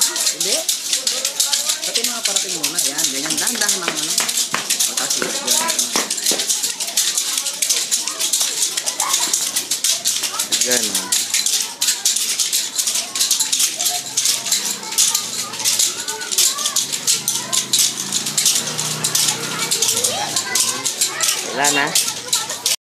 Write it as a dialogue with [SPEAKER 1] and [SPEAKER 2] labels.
[SPEAKER 1] Hindi. Pati mga parating muna. Yan, ganyan. Dahan-dahan ng ano. O, tapos
[SPEAKER 2] Yan. Wala na.